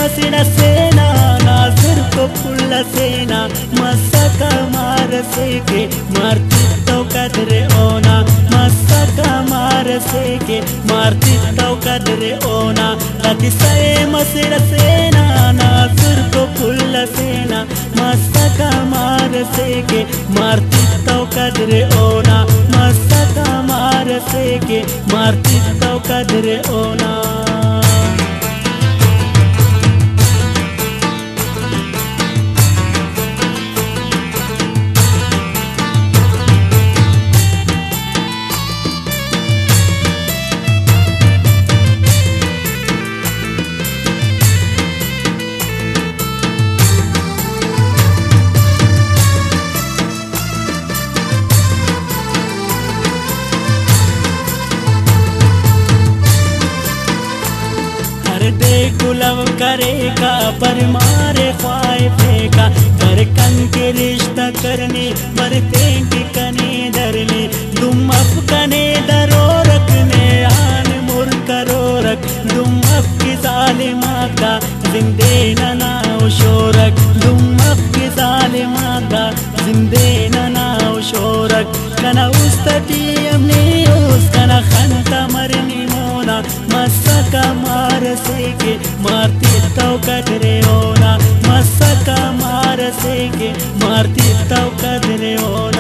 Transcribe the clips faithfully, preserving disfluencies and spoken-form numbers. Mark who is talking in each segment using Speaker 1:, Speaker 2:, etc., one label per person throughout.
Speaker 1: मसिर सेना नासिर को पुल सेना मसका मार से के मारती तो कदरे ओना मसका मार से के मारती तो कदरे ओना लतिसे मसिर सेना नासिर को पुल सेना मसका मार से के मारती तो कदरे ओना मसका मार से के मारती तो कदरे ओना गुलाम करेगा पर मारे ख्वाए फेंका कर कन के रिश्ता करने मरते की कने धरने तुम अब कने दरो रखने आन मुर करो रख तुम अब की जालिमा का जिंदे ना शोरक तुम अब की जालिमा का जिंदे ना शोरक कना उस्तटी हमने उस कना खनता मरनी मोना मसका मार से के मारती तो कदरे होना मसका मार से के मारती तो कदरे होना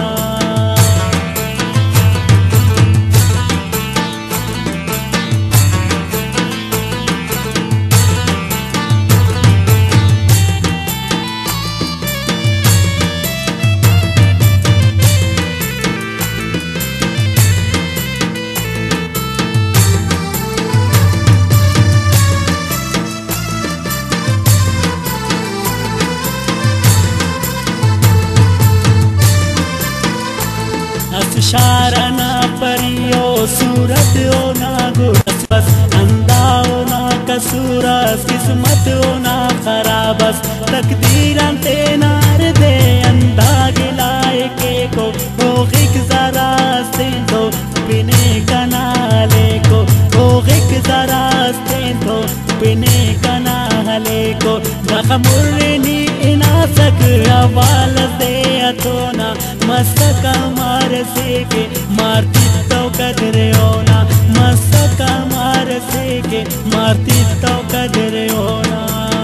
Speaker 1: शारना परियो सूरत हो ना गुरस बस अंधा हो ना कसूरस किस्मत हो ना खराबस तकदीरन ते नार दे अंधा गिलाए के को हो गिक जरा से तो बिने कनाले को हो गिक जरा से तो बिने कनाले को नखमुरनी इना सक अवाल दे अतोना मसका मार से के मारती तो कदरे होना मसका मार से के मारती तो कदरे होना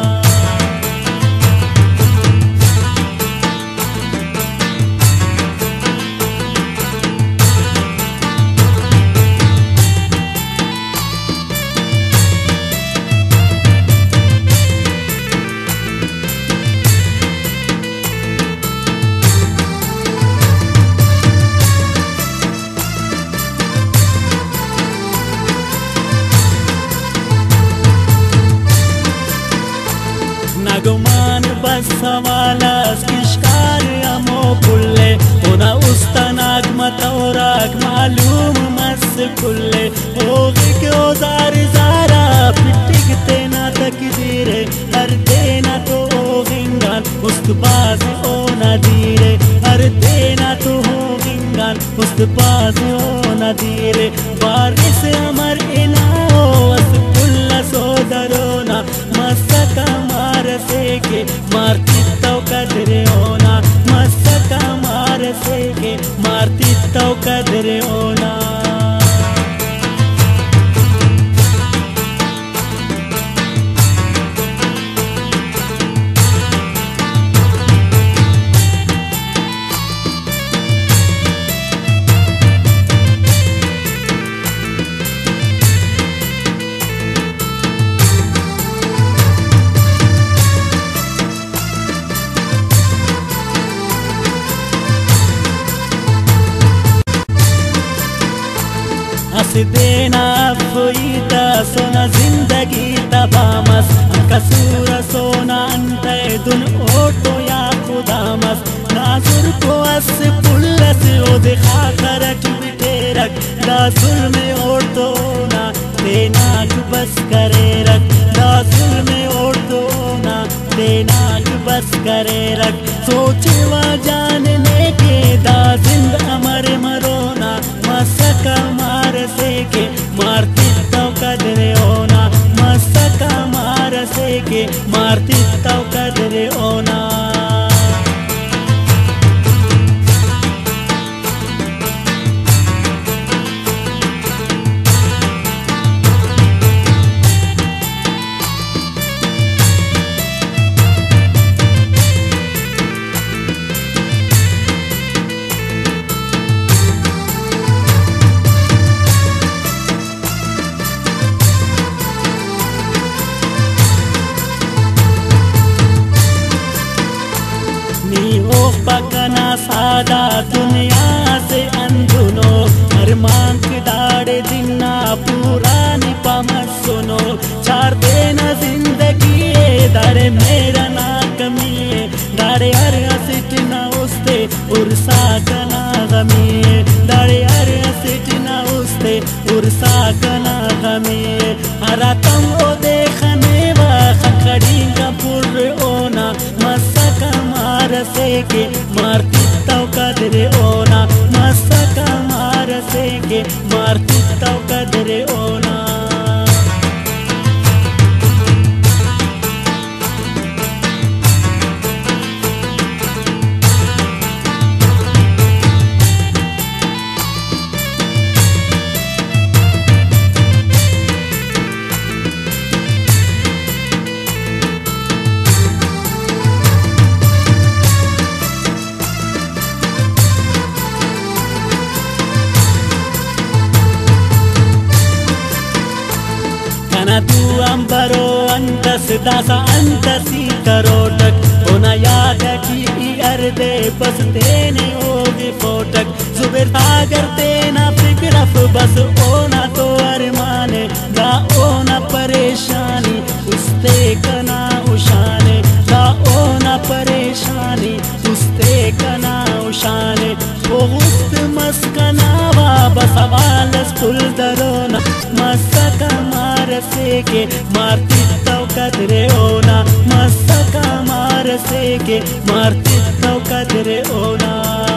Speaker 1: गुमान बस सवालस किशकार अमो कुल्ले होना उस्तनाग मतौराग मालूम मस कुल्ले होगी क्यों जार जारा पिटिक तेना तकदीरे हर देना तो होगिंगान उस्तबाज ओ नदीरे हर देना तो होगिंगान उस्तबाज ओ नदीरे बारिश अमर इनाओ अस कुल्ला सोदरोना मसका मार से के मारती तो कदरे होना मसका मार से के मारती तो कदरे होना देना फोईता सोना जिंदगी तबामस कसूर सोना अंते दुन ओटो या खुदामस नाजुर को अस पुल्लस ओ दिखा करक बिटेरक नाजुर में ओटो ना देना बस करे रख नाजुर में ओटो ना देना बस करे रख सोचे वा जानने के दा जिंद अमर मरोना मसका मार से के मारती तो कदरे होना मसका मार से के ursa kana gami dare are sitina uste ursa kana gami aratam o dekhane wa khakadi ka pur ona masaka mar se ke marti tau kadre ona masaka mar se ke marti tau kadre ona tu ambaro antas dasa antasi karotak ona yada ki arde bas tene hoge fotak zuber agar tena fikraf bas ona to armane da ona pareshani uste kana ushane da ona pareshani uste kana ushane बहुत मस्कना वा बसवालस कुल दरोना मस्का मार से के मारती तौ कदरे ओना मस्का मार से के मारती तौ कदरे ओना